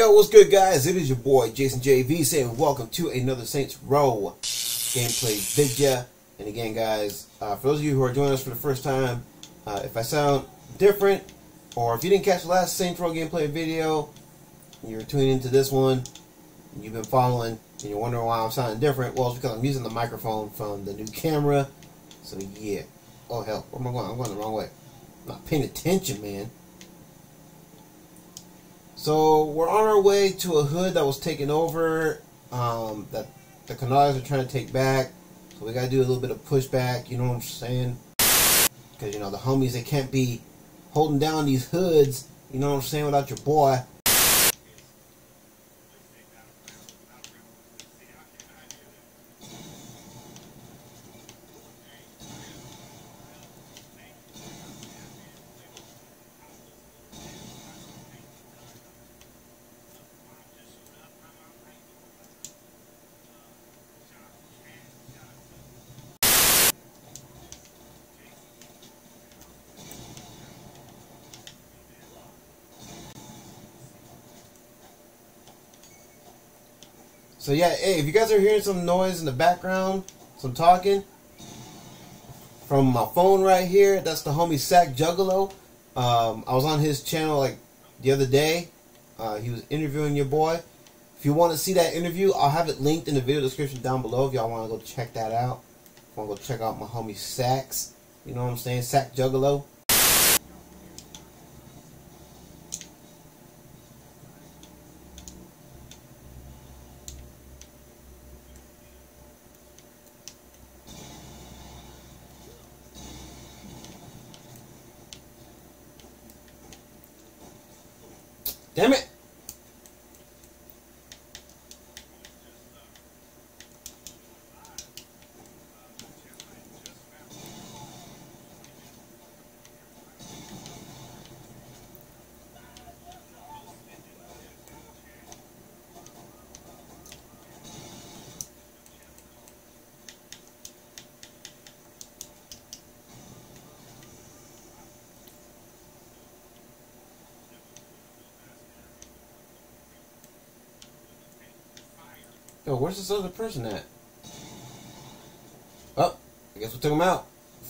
Yo, what's good, guys? It is your boy Jason JV saying welcome to another Saints Row gameplay video. And again, guys, for those of you who are joining us for the first time, if I sound different, or if you didn't catch the last Saints Row gameplay video, you're tuning into this one, and you've been following, and you're wondering why I'm sounding different, well, it's because I'm using the microphone from the new camera. So yeah. Oh hell, where am I going? I'm going the wrong way. I'm not paying attention, man. So we're on our way to a hood that was taken over, that the Canals are trying to take back. So we gotta do a little bit of pushback, you know what I'm saying? Because, you know, the homies, they can't be holding down these hoods, you know what I'm saying, without your boy. So yeah, hey, if you guys are hearing some noise in the background, some talking from my phone right here, that's the homie Sack Juggalo. I was on his channel like the other day. He was interviewing your boy. If you want to see that interview, I'll have it linked in the video description down below if y'all want to go check that out. If you want to go check out my homie Sacks, you know what I'm saying, Sack Juggalo. Damn it! Yo, where's this other person at? Oh, I guess we took him out.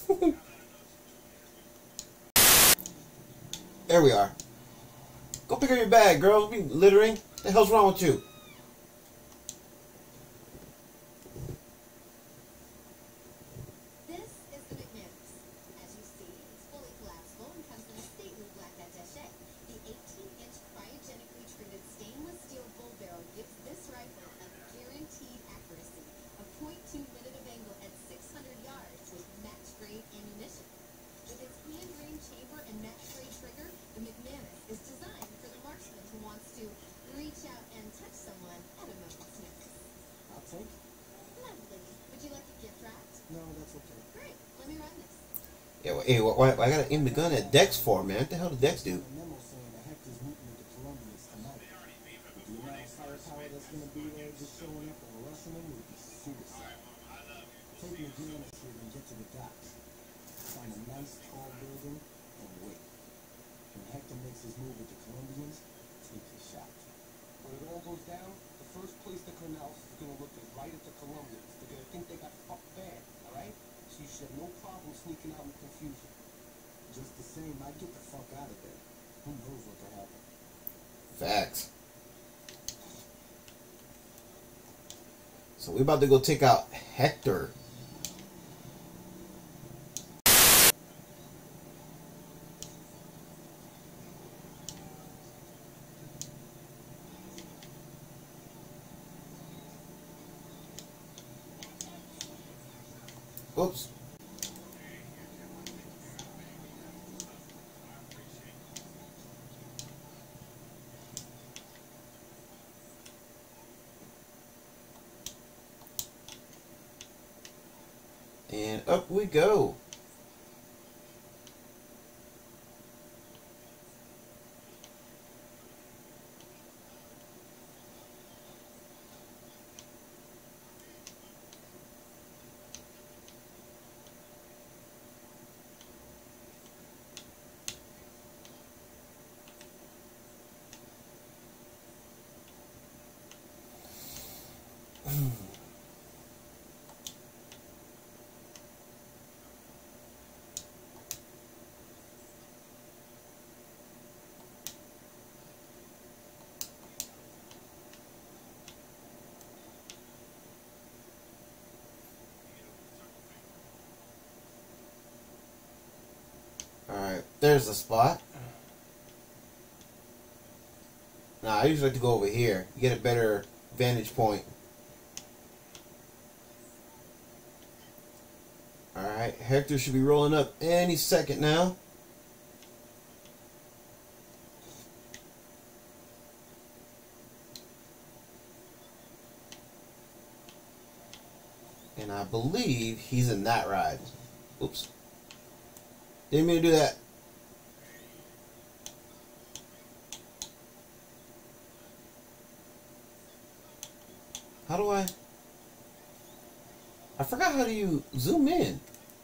There we are. Go pick up your bag, girl. Be littering. What the hell's wrong with you? This is the McManus. As you see, it's fully collapsible and comes in a stately black attaché. The 18-inch cryogenically treated stainless steel bull barrel gives this rifle a guaranteed accuracy of .2 minute of angle at 600 yards with match-grade ammunition. With its hand-grained chamber and match-grade trigger, the McManus is designed for the marksman who wants to reach out and touch someone at a moment's notice. I'll take it. Lovely. Would you like a gift wrapped? No, that's okay. Great. Let me run this. Yeah, well, hey, why I gotta aim the gun at Dex for, man? What the hell did Dex do? A memo saying that Hector's meeting with the Colombians tonight. Do you know how firepower that's going to be there just showing up and rushing them would be suicide. Take McManus here and get to the docks. Find a nice tall building and wait. When Hector makes his move with the Colombians, take your shot. When it all goes down, the first place the Canals is going to look is right at the Colombians. They're going to think they got fucked bad, alright? So you should have no problem sneaking out in confusion. Just the same, I'd get the fuck out of there. Who knows what could happen? Facts. So we about to go take out Hector. Oops. And up we go. Alright, there's the spot. Now, I usually like to go over here. You get a better vantage point. Alright, Hector should be rolling up any second now. And I believe he's in that ride. Oops. Didn't mean to do that. How do I forgot how do you zoom in?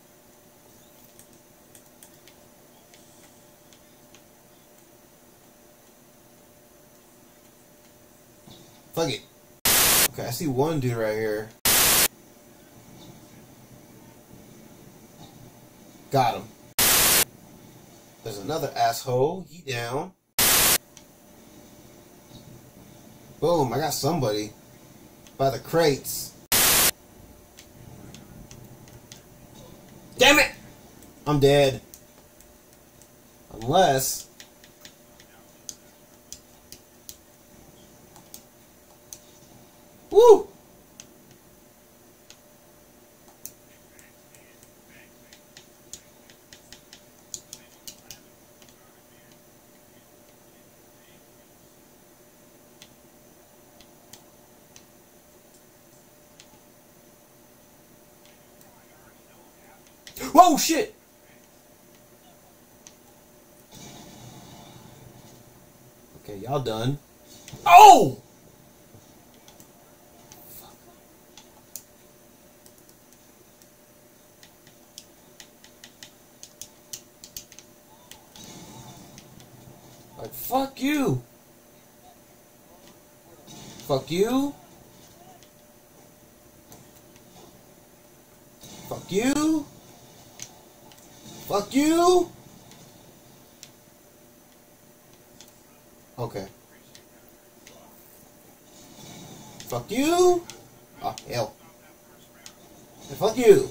Fuck it. Okay, I see one dude right here. Got him. There's another asshole. He down. Boom, I got somebody. By the crates. Damn it! I'm dead. Unless... Woo! Whoa, shit! Okay, y'all done. Oh! Like, fuck you! Fuck you! Fuck you! Fuck you! Okay. Fuck you! Oh, hell. And fuck you!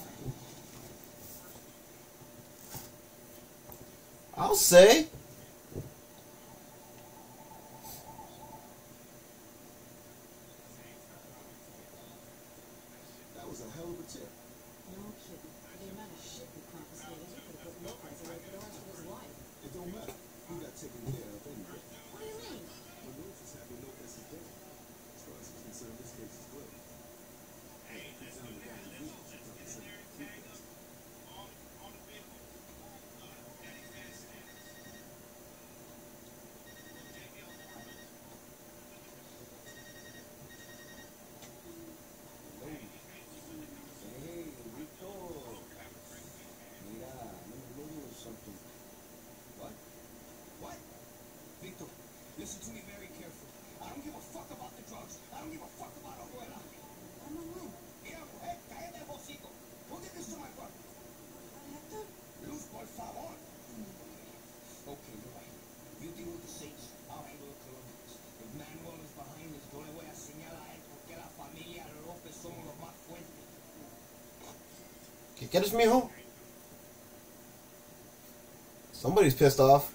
I'll say. That was a hell of a tip. No kidding. The amount of shit we confiscated, you could have put Lopez away for the rest of his life. It don't matter. We got taken care of anyway. What do you mean? Manuel is happy Lopez is dead. As far as he's concerned, this case is closed. Hey, let's do that. Hey, Rico. Mira, let me something. What? What? Victor, listen to me very carefully. I don't give a fuck about the drugs. I don't give a fuck about Abuela. Mira, mujer, cállate el hocico. Who did this to my brother? Hector? Luz, por favor. Okay, you're right. You deal with the Saints. I'll handle the Colombians. If Manuel is behind this, yo le voy a señalar a él porque la familia López somos los más fuertes. ¿Qué quieres, mijo? Somebody's pissed off.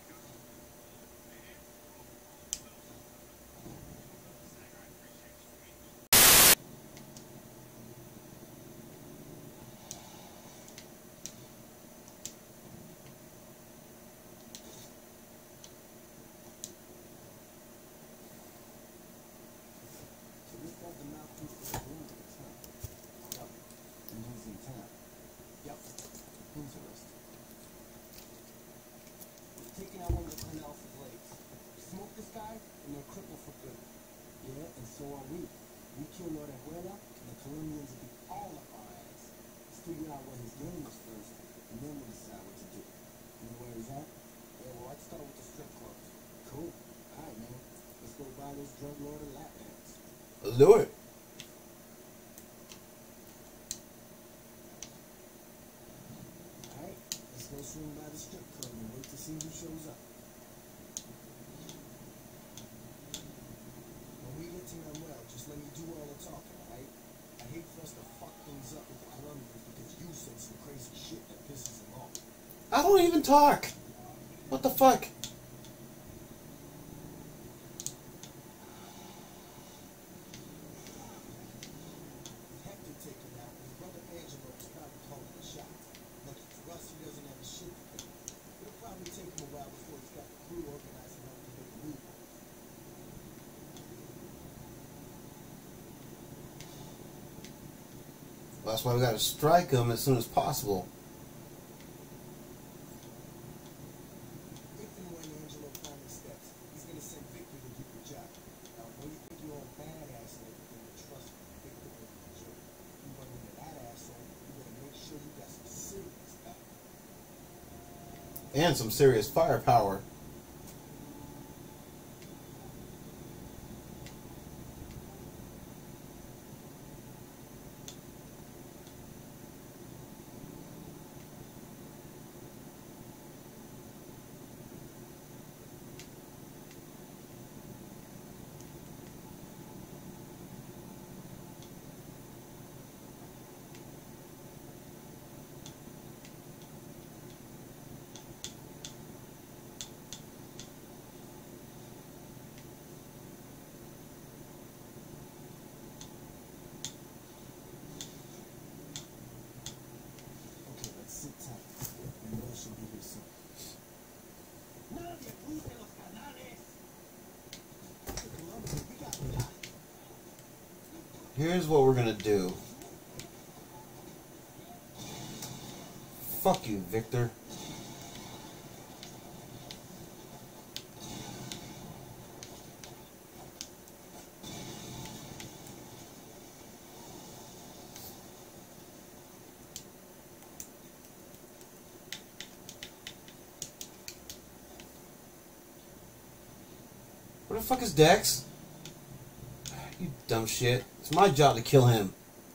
So this got the mouthpiece for the Colombians, huh? Yep. And he's in town. Yep. Interesting. We're taking out one of the Cornell for Blades. Smoke this guy, and they're crippled for good. Yeah, and so are we. We kill Orejuela, and the Colombians will be all up our ass. Let's figure out what his game is first, and then we'll decide what to do. You know where he's at? Yeah, well, I'd start with the strip clubs. Cool. Alright, man. Let's go buy this drug lord a lap dance. Let's do it. I don't even talk. What the fuck? Hector taken out, his brother Angelo was probably calling the shots. Lucky for us, he doesn't have a shit to do. It'll probably take him a while before he's got the crew organized enough to make a move. Well, that's why we gotta strike him as soon as possible. If and when Angelo finally steps, he's gonna send Victor to do the job. Now, when you think you're all badass and everything, but trust me, Victor ain't the jerk. You run into that asshole, you better make sure you got some serious stuff. And some serious firepower. Okay, let's sit tight. And Will should be here soon. Nadie cruce los canales. Columbus, we got got. Here's what we're gonna do. Fuck you, Victor. Where the fuck is Dex? You dumb shit. It's my job to kill him.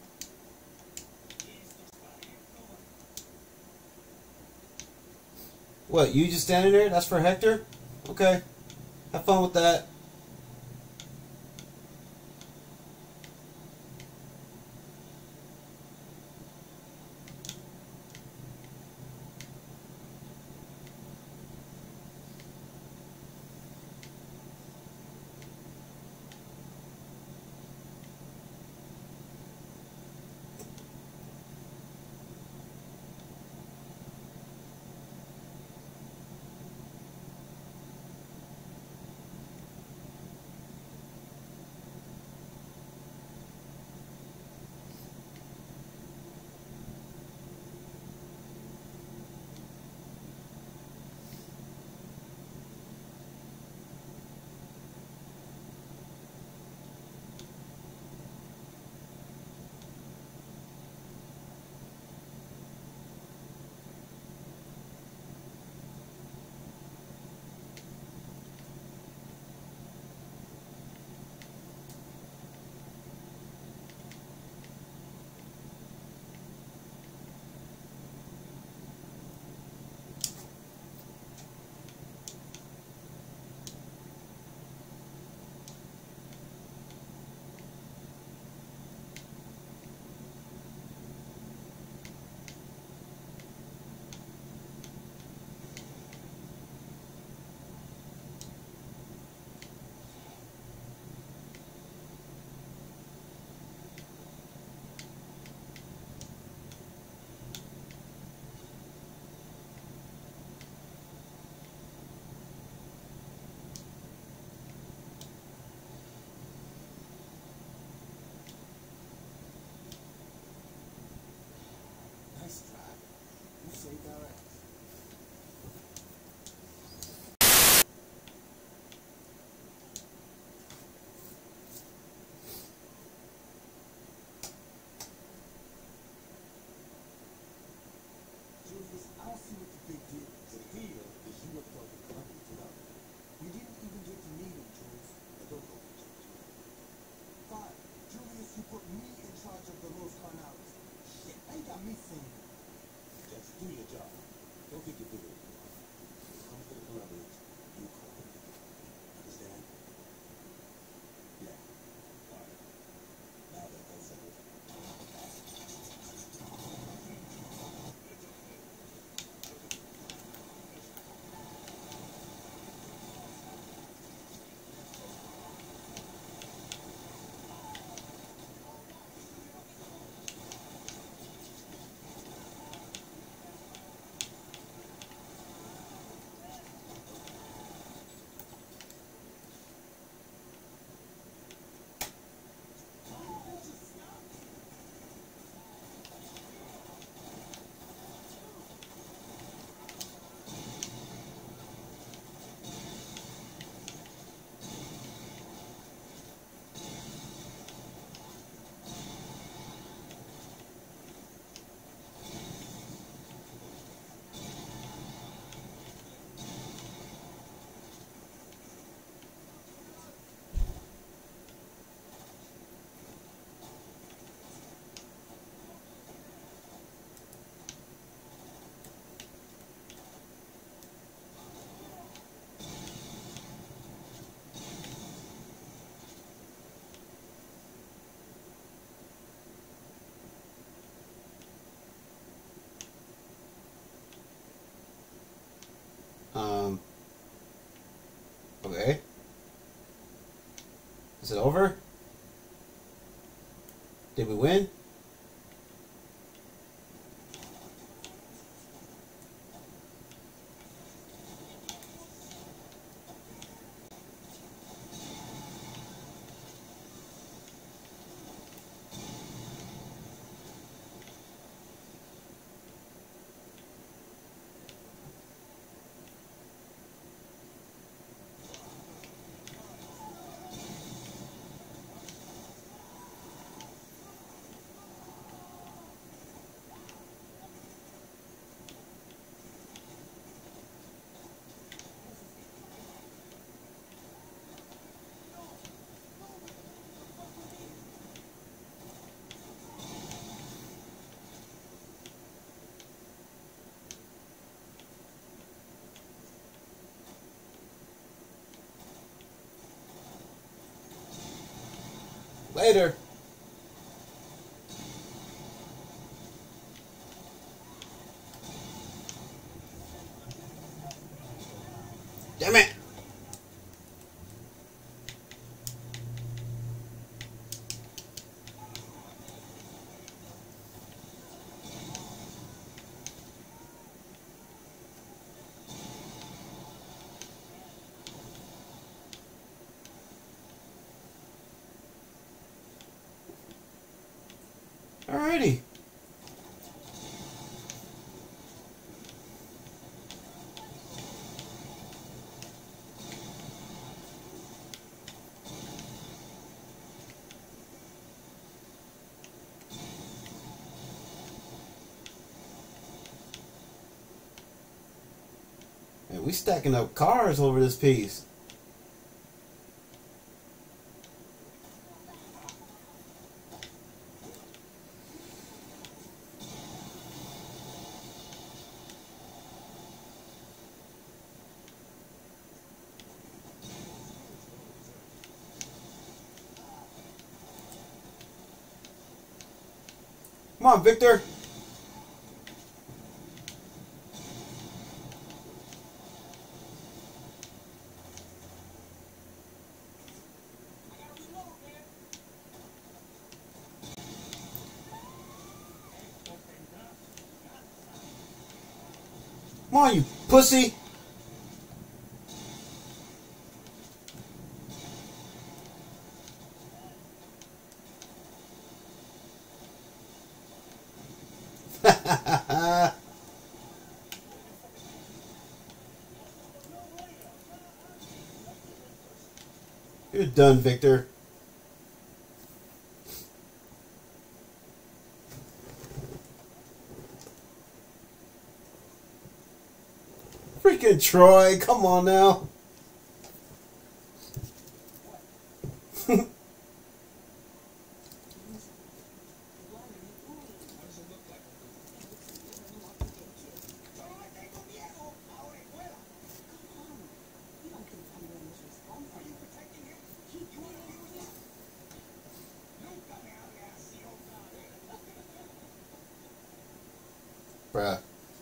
What, you just standing there? That's for Hector? Okay. Have fun with that. Nice drive. You saved our ass. Julius, I don't see what the big deal is. The deal is you were fucking Columbus tonight. You didn't even get to meet him, Jules. Now don't go for Jules. Fine. Julius, you put me in charge of the Los Carnales. Shit, now you got me saying that. Just do your job. Don't think you're bigger. When it comes to the Colombians, you call them. Understand? Yeah. All right. Now that that's settled. Is it over? Did we win? Later. Damn it. Alrighty. Man, we stacking up cars over this piece. Come on, Victor. Come on, you pussy. You're done, Victor. Freaking Troy, come on now. Bruh.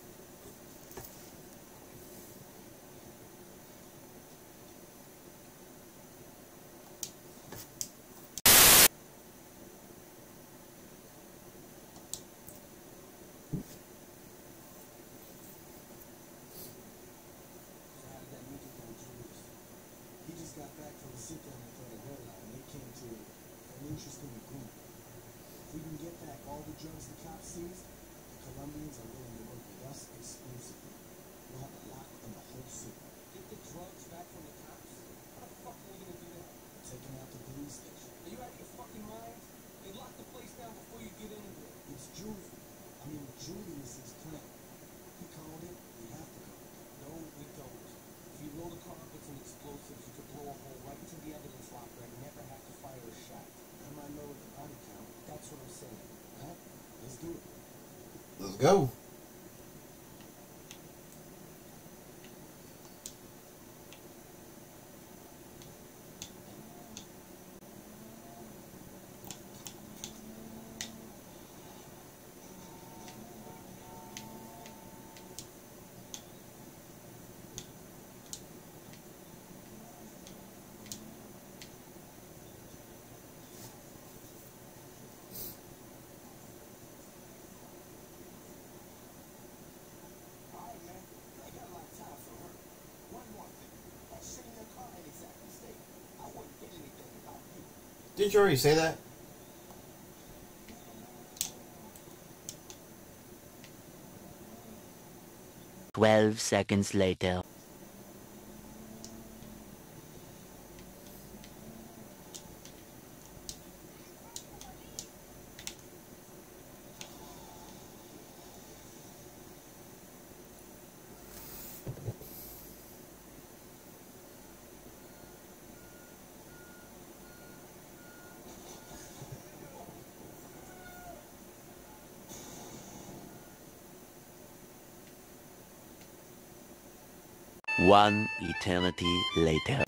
He just got back from a sit-down with Venezuela, and they came to an interesting agreement. If we can get back all the drugs the cops seized, the Colombians are willing to work with us exclusively. We'll have a lock on the whole city. Get the drugs back from the cops? How the fuck are we gonna do that? Taking out the police station. Are you out of your fucking mind? They lock the place down before you get in there. It's Julius's plan. He called it, we have to go. No, we don't. If you load a car up with some explosives, you could blow a hole right into the evidence locker and never have to fire a shot. I might lower the body count. That's what I'm saying. Alright, let's do it. Let's go. Didn't you already say that? "12 seconds later." One eternity later.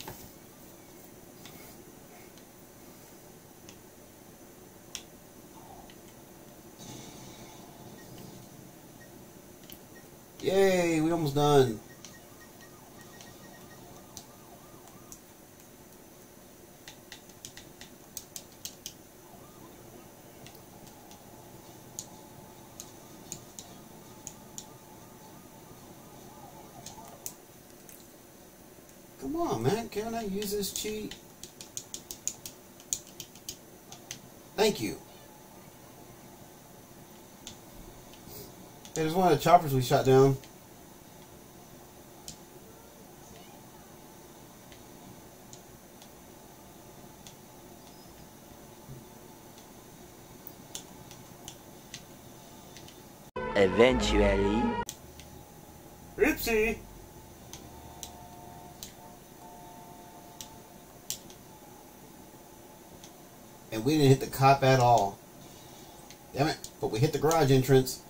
Yay, we almost done. Come on, man. Can't I use this cheat? Thank you. Hey, there's one of the choppers we shot down. Eventually. Oopsie. And we didn't hit the cop at all. Damn it. But we hit the garage entrance.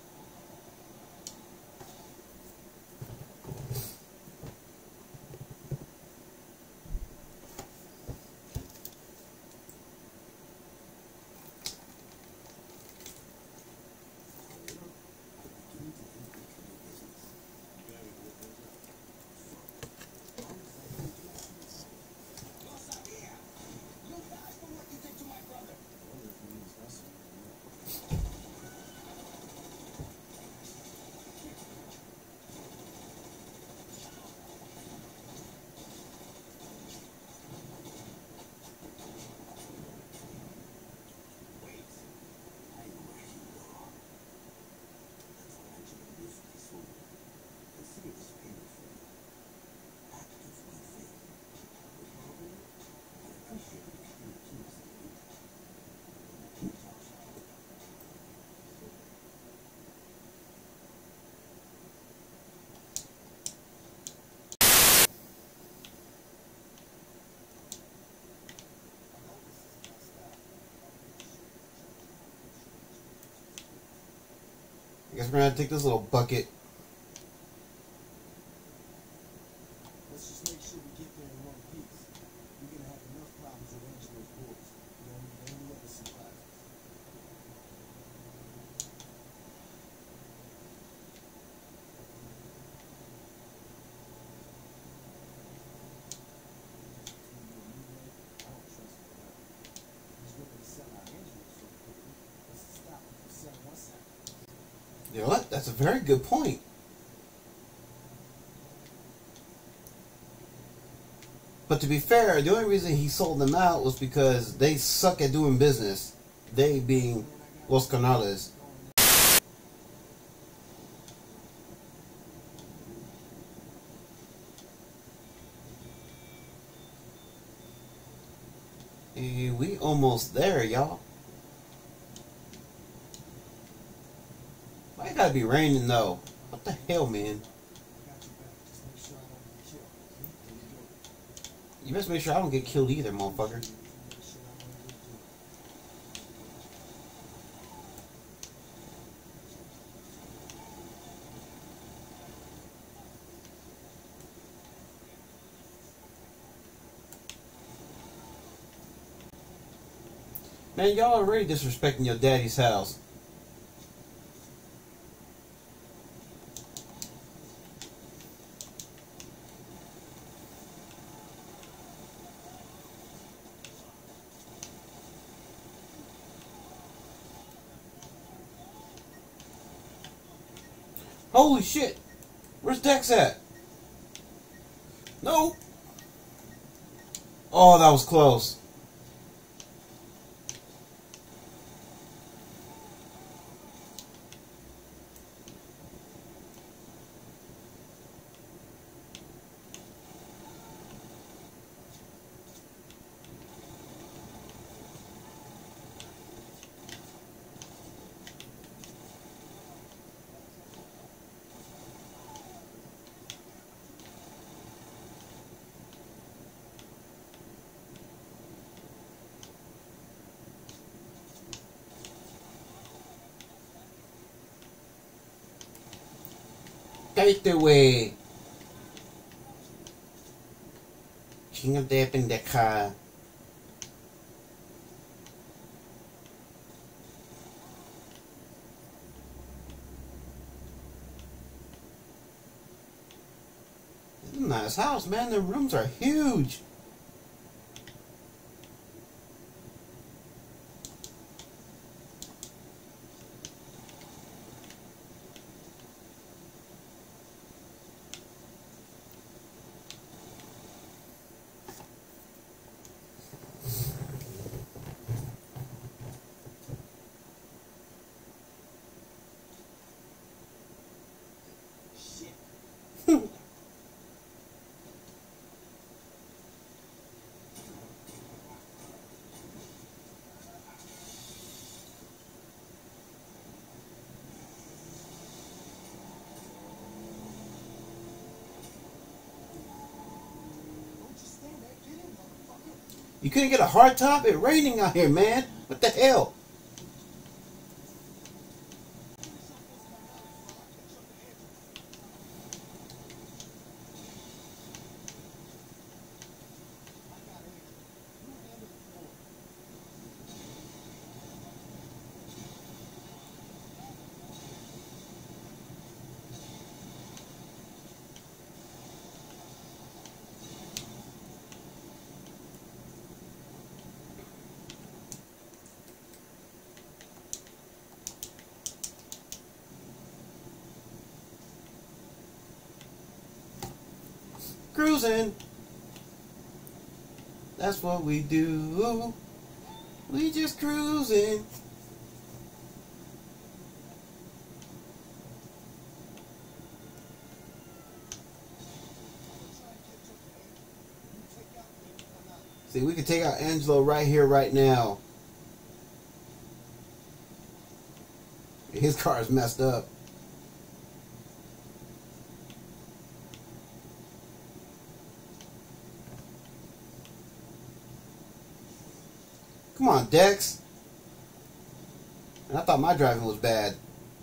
I guess we're gonna have to take this little bucket. Let's just make sure we get there in one piece. We're gonna have enough problems arranging those boards. We don't need any other surprises. I don't trust him now. He's willing to sell our engines so quickly. Let's stop him from selling us out. You know what? That's a very good point. But to be fair, the only reason he sold them out was because they suck at doing business. They being Los Canales. Hey, we almost there, y'all. Why it gotta be raining though? What the hell, man? You best make sure I don't get killed either, motherfucker. Man, y'all are already disrespecting your daddy's house. Holy shit! Where's Dex at? No! Oh, that was close. Cállate, Chingate, pendeja. This is a nice house, man. The rooms are huge. You couldn't get a hard top? It's raining out here, man. What the hell? Cruising. That's what we do. We just cruising. See, we can take out Angelo right here, right now. His car is messed up. Come on, Dex. And I thought my driving was bad.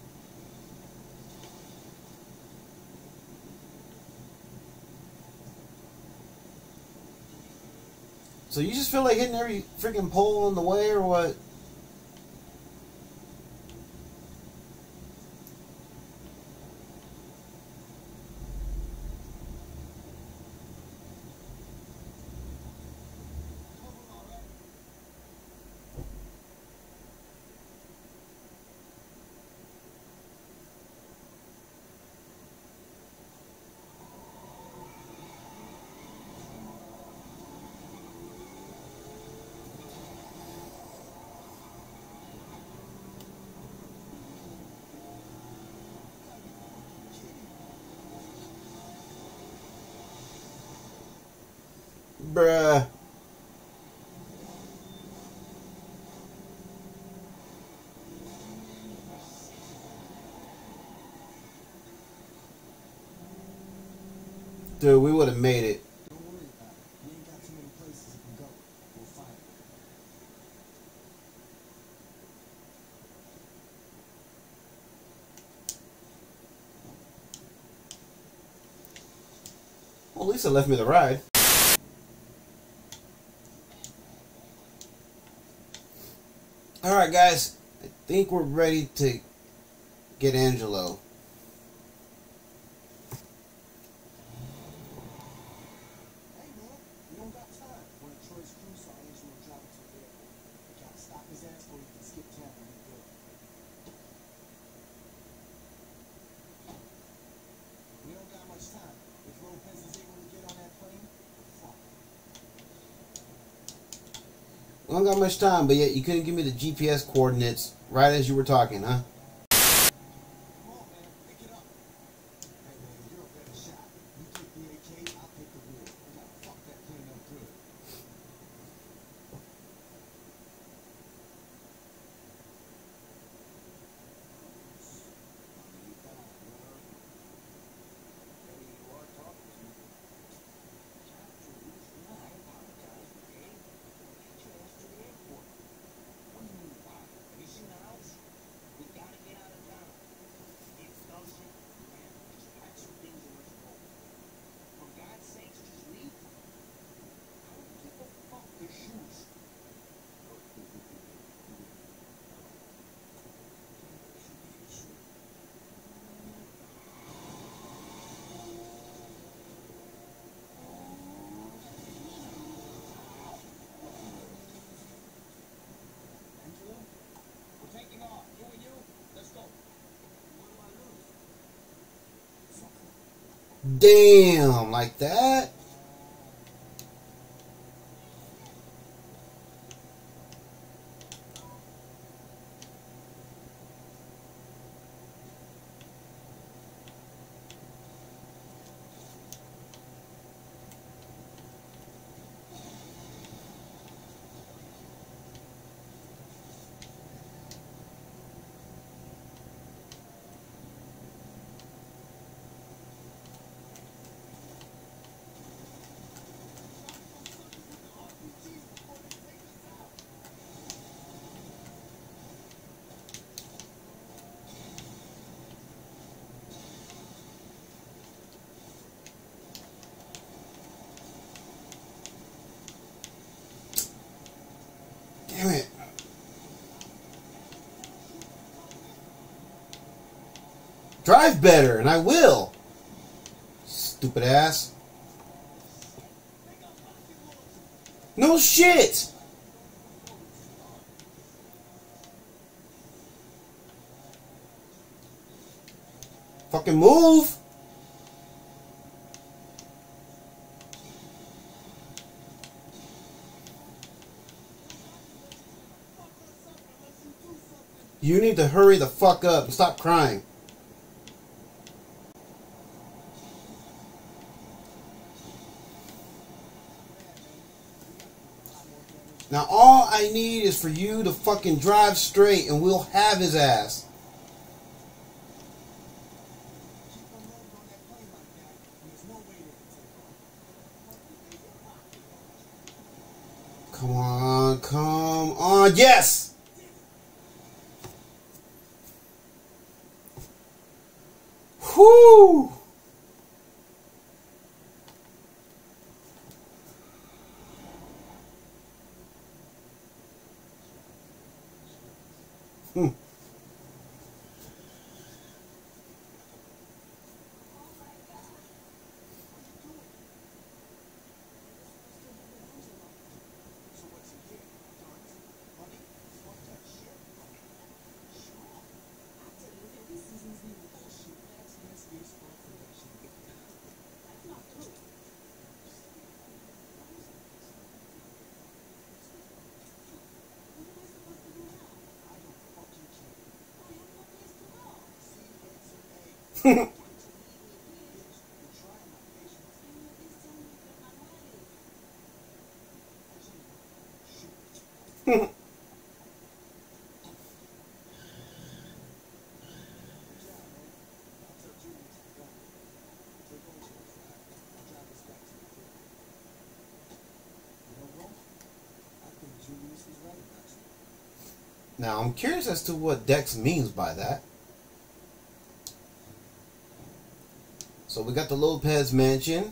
So you just feel like hitting every freaking pole on the way, or what? Bruh. Dude, we would have made it. Don't worry about it. We ain't got too many places we can go. We'll find it. Well, Lisa left me the ride. Alright, guys. I think we're ready to get Angelo. Hey, man, we don't got time. One of Troy's crew saw Angelo driving to the airport. We gotta stop his ass before he can skip town and rebuild. We don't got much time. If Lopez is able to get on that plane, fuck. We don't got much time, but yet you couldn't give me the GPS coordinates right as you were talking, huh? Come on, man, pick it up. Hey, man, you're a better shot. You take the AK, I'll take the wheel. We gotta fuck that plane up good. We got Damn, like that? Damn it. Drive better, and I will. Stupid ass. No shit. Fucking move. You need to hurry the fuck up and stop crying. Now all I need is for you to fucking drive straight and we'll have his ass. Come on, come on, yes! Whoo! Now, I'm curious as to what Dex means by that. So we got the Lopez mansion.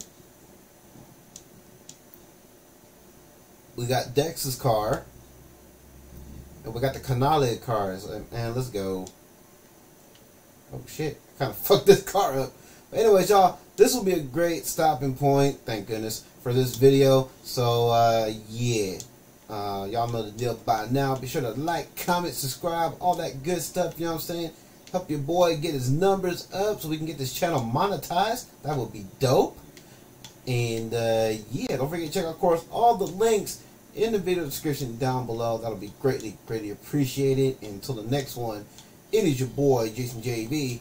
We got Dex's car. And we got the Canale cars. And let's go. Oh shit. Kind of fucked this car up. But anyways, y'all, this will be a great stopping point, thank goodness, for this video. So, yeah. Y'all know the deal by now. Be sure to like, comment, subscribe, all that good stuff, you know what I'm saying? Help your boy get his numbers up so we can get this channel monetized. That would be dope. And yeah, don't forget to check out, of course, all the links in the video description down below. That'll be greatly, greatly appreciated. And until the next one, it is your boy, Jason JV.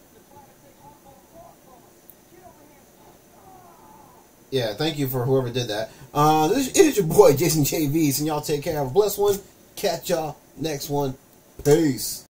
Yeah, thank you for whoever did that. It is your boy, Jason JV. And y'all take care. Have a blessed one. Catch y'all next one. Peace.